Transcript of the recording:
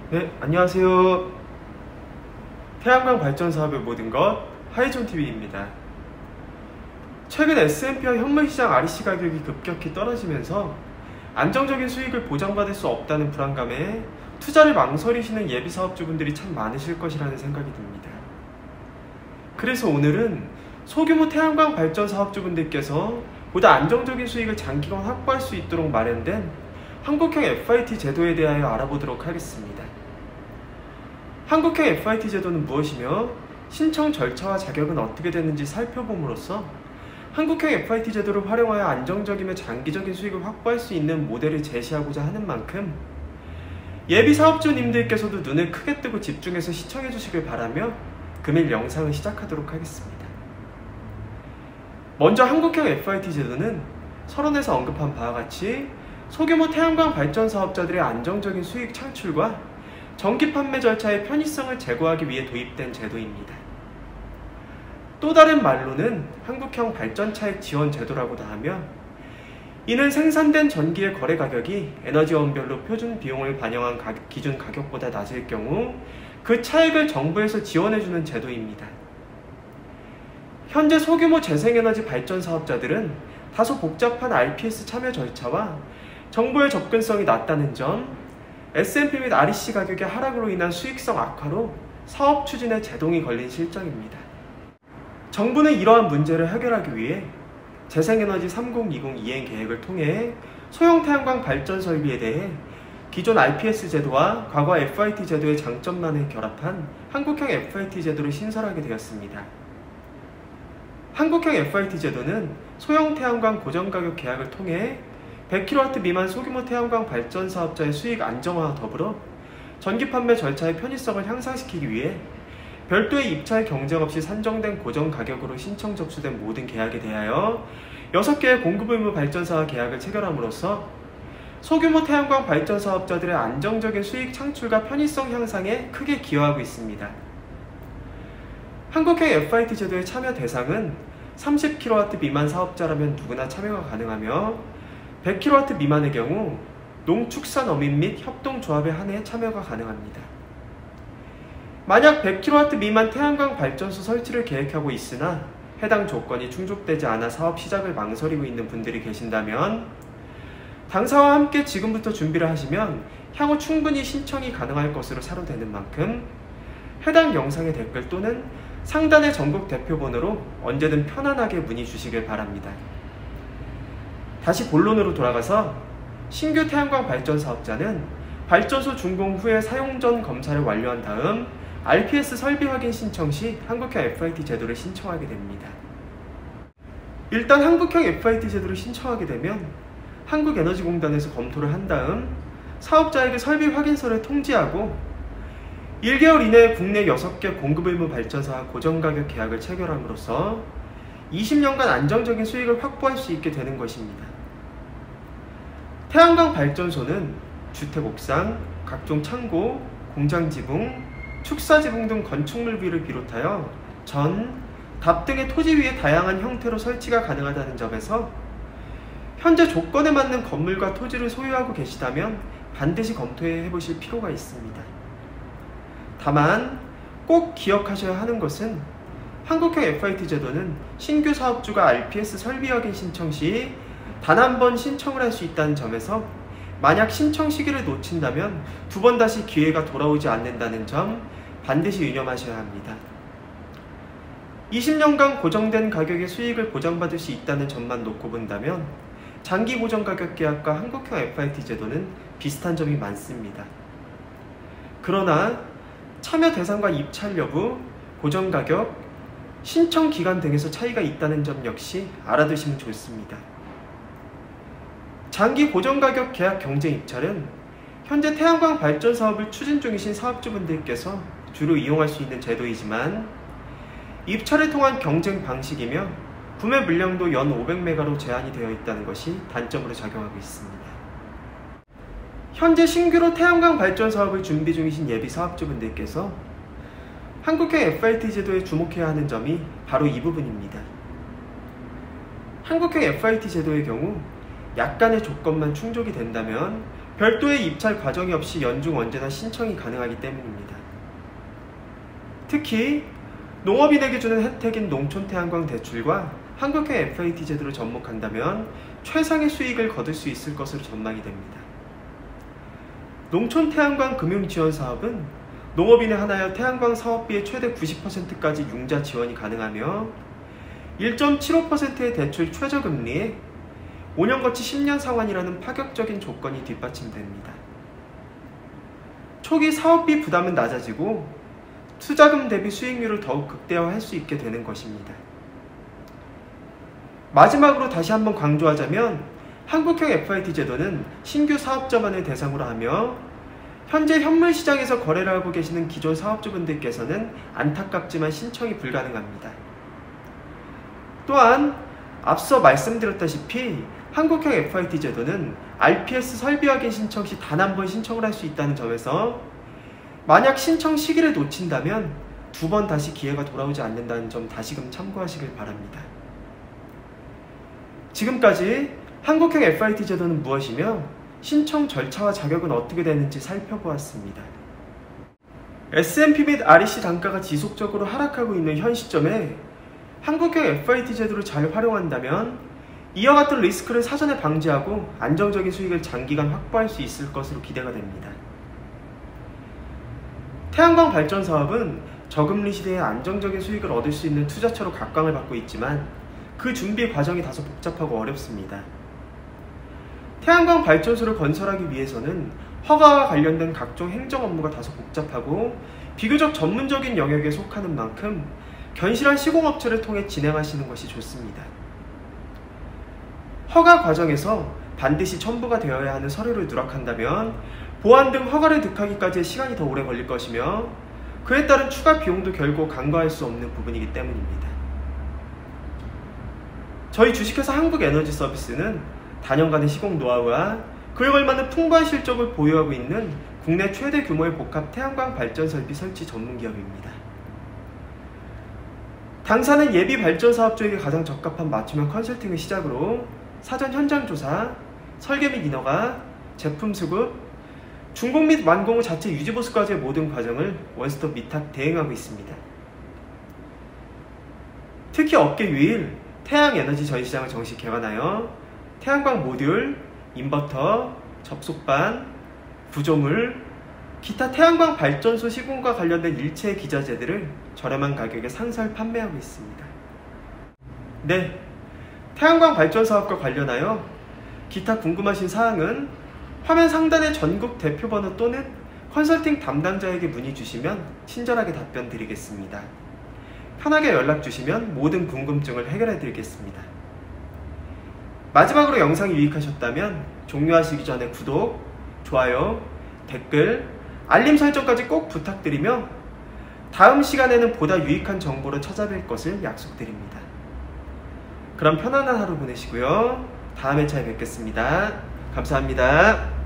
네, 안녕하세요. 태양광 발전 사업의 모든 것 하이존TV입니다. 최근 S&P와 현물시장 REC 가격이 급격히 떨어지면서 안정적인 수익을 보장받을 수 없다는 불안감에 투자를 망설이시는 예비사업주분들이 참 많으실 것이라는 생각이 듭니다. 그래서 오늘은 소규모 태양광 발전 사업주분들께서 보다 안정적인 수익을 장기간 확보할 수 있도록 마련된 한국형 FIT 제도에 대하여 알아보도록 하겠습니다. 한국형 FIT 제도는 무엇이며 신청 절차와 자격은 어떻게 되는지 살펴봄으로써 한국형 FIT 제도를 활용하여 안정적이며 장기적인 수익을 확보할 수 있는 모델을 제시하고자 하는 만큼 예비 사업주님들께서도 눈을 크게 뜨고 집중해서 시청해 주시길 바라며 금일 영상을 시작하도록 하겠습니다. 먼저 한국형 FIT 제도는 서론에서 언급한 바와 같이 소규모 태양광 발전 사업자들의 안정적인 수익 창출과 정기 판매 절차의 편의성을 제고하기 위해 도입된 제도입니다. 또 다른 말로는 한국형 발전 차익 지원 제도라고도 하며, 이는 생산된 전기의 거래 가격이 에너지원별로 표준 비용을 반영한 기준 가격보다 낮을 경우 그 차익을 정부에서 지원해주는 제도입니다. 현재 소규모 재생에너지 발전 사업자들은 다소 복잡한 RPS 참여 절차와 정보의 접근성이 낮다는 점, S&P 및 REC 가격의 하락으로 인한 수익성 악화로 사업 추진에 제동이 걸린 실정입니다. 정부는 이러한 문제를 해결하기 위해 재생에너지 3020 이행 계획을 통해 소형 태양광 발전 설비에 대해 기존 RPS 제도와 과거 FIT 제도의 장점만을 결합한 한국형 FIT 제도를 신설하게 되었습니다. 한국형 FIT 제도는 소형 태양광 고정가격 계약을 통해 100kW 미만 소규모 태양광 발전 사업자의 수익 안정화와 더불어 전기 판매 절차의 편의성을 향상시키기 위해 별도의 입찰 경쟁 없이 산정된 고정 가격으로 신청 접수된 모든 계약에 대하여 6개의 공급 의무 발전사와 계약을 체결함으로써 소규모 태양광 발전 사업자들의 안정적인 수익 창출과 편의성 향상에 크게 기여하고 있습니다. 한국형 FIT 제도의 참여 대상은 30kW 미만 사업자라면 누구나 참여가 가능하며 100kW 미만의 경우 농축산어민 및 협동조합에 한해 참여가 가능합니다. 만약 100kW 미만 태양광 발전소 설치를 계획하고 있으나 해당 조건이 충족되지 않아 사업 시작을 망설이고 있는 분들이 계신다면 당사와 함께 지금부터 준비를 하시면 향후 충분히 신청이 가능할 것으로 사료되는 만큼 해당 영상의 댓글 또는 상단의 전국 대표번호로 언제든 편안하게 문의 주시길 바랍니다. 다시 본론으로 돌아가서 신규 태양광 발전 사업자는 발전소 준공 후에 사용 전 검사를 완료한 다음 RPS 설비 확인 신청 시 한국형 FIT 제도를 신청하게 됩니다. 일단 한국형 FIT 제도를 신청하게 되면 한국에너지공단에서 검토를 한 다음 사업자에게 설비 확인서를 통지하고 1개월 이내에 국내 6개 공급 의무 발전사와 고정가격 계약을 체결함으로써 20년간 안정적인 수익을 확보할 수 있게 되는 것입니다. 태양광 발전소는 주택 옥상, 각종 창고, 공장 지붕, 축사 지붕 등 건축물비를 비롯하여 전, 답 등의 토지 위에 다양한 형태로 설치가 가능하다는 점에서 현재 조건에 맞는 건물과 토지를 소유하고 계시다면 반드시 검토해 보실 필요가 있습니다. 다만 꼭 기억하셔야 하는 것은 한국형 FIT 제도는 신규 사업주가 RPS 설비 확인 신청 시 단 한 번 신청을 할 수 있다는 점에서 만약 신청 시기를 놓친다면 2번 다시 기회가 돌아오지 않는다는 점 반드시 유념하셔야 합니다. 20년간 고정된 가격의 수익을 보장받을 수 있다는 점만 놓고 본다면 장기 고정 가격 계약과 한국형 FIT 제도는 비슷한 점이 많습니다. 그러나 참여 대상과 입찰 여부, 고정 가격, 신청 기간 등에서 차이가 있다는 점 역시 알아두시면 좋습니다. 장기 고정가격 계약 경쟁 입찰은 현재 태양광 발전 사업을 추진 중이신 사업주분들께서 주로 이용할 수 있는 제도이지만 입찰을 통한 경쟁 방식이며 구매 물량도 연 500메가로 제한이 되어 있다는 것이 단점으로 작용하고 있습니다. 현재 신규로 태양광 발전 사업을 준비 중이신 예비 사업주분들께서 한국형 FIT 제도에 주목해야 하는 점이 바로 이 부분입니다. 한국형 FIT 제도의 경우 약간의 조건만 충족이 된다면 별도의 입찰 과정이 없이 연중 언제나 신청이 가능하기 때문입니다. 특히 농업인에게 주는 혜택인 농촌태양광 대출과 한국형 FIT 제도를 접목한다면 최상의 수익을 거둘 수 있을 것으로 전망이 됩니다. 농촌태양광 금융지원사업은 농업인에 한하여 태양광 사업비의 최대 90%까지 융자 지원이 가능하며 1.75%의 대출 최저금리에 5년 거치 10년 상환이라는 파격적인 조건이 뒷받침됩니다. 초기 사업비 부담은 낮아지고 투자금 대비 수익률을 더욱 극대화할 수 있게 되는 것입니다. 마지막으로 다시 한번 강조하자면 한국형 FIT 제도는 신규 사업자만을 대상으로 하며 현재 현물 시장에서 거래를 하고 계시는 기존 사업주분들께서는 안타깝지만 신청이 불가능합니다. 또한 앞서 말씀드렸다시피 한국형 FIT 제도는 RPS 설비 확인 신청 시 단 한 번 신청을 할 수 있다는 점에서 만약 신청 시기를 놓친다면 2번 다시 기회가 돌아오지 않는다는 점 다시금 참고하시길 바랍니다. 지금까지 한국형 FIT 제도는 무엇이며 신청 절차와 자격은 어떻게 되는지 살펴보았습니다. S&P 및 REC 단가가 지속적으로 하락하고 있는 현 시점에 한국형 FIT 제도를 잘 활용한다면 이와 같은 리스크를 사전에 방지하고 안정적인 수익을 장기간 확보할 수 있을 것으로 기대가 됩니다. 태양광 발전 사업은 저금리 시대에 안정적인 수익을 얻을 수 있는 투자처로 각광을 받고 있지만 그 준비 과정이 다소 복잡하고 어렵습니다. 태양광 발전소를 건설하기 위해서는 허가와 관련된 각종 행정 업무가 다소 복잡하고 비교적 전문적인 영역에 속하는 만큼 견실한 시공업체를 통해 진행하시는 것이 좋습니다. 허가 과정에서 반드시 첨부가 되어야 하는 서류를 누락한다면 보안 등 허가를 득하기까지의 시간이 더 오래 걸릴 것이며 그에 따른 추가 비용도 결국 간과할 수 없는 부분이기 때문입니다. 저희 주식회사 한국에너지서비스는 다년간의 시공 노하우와 그에 걸맞는 풍부한 실적을 보유하고 있는 국내 최대 규모의 복합 태양광 발전 설비 설치 전문 기업입니다. 당사는 예비 발전 사업주에게 가장 적합한 맞춤형 컨설팅을 시작으로 사전 현장 조사, 설계 및 인허가, 제품 수급, 준공 및 완공 후 자체 유지 보수까지의 모든 과정을 원스톱 위탁 대행하고 있습니다. 특히 업계 유일 태양에너지 전시장을 정식 개관하여 태양광 모듈, 인버터, 접속반, 구조물, 기타 태양광 발전소 시공과 관련된 일체의 기자재들을 저렴한 가격에 상설 판매하고 있습니다. 네, 태양광 발전 사업과 관련하여 기타 궁금하신 사항은 화면 상단의 전국 대표번호 또는 컨설팅 담당자에게 문의 주시면 친절하게 답변 드리겠습니다. 편하게 연락 주시면 모든 궁금증을 해결해 드리겠습니다. 마지막으로 영상이 유익하셨다면 종료하시기 전에 구독, 좋아요, 댓글, 알림 설정까지 꼭 부탁드리며 다음 시간에는 보다 유익한 정보로 찾아뵐 것을 약속드립니다. 그럼 편안한 하루 보내시고요. 다음 회차에 뵙겠습니다. 감사합니다.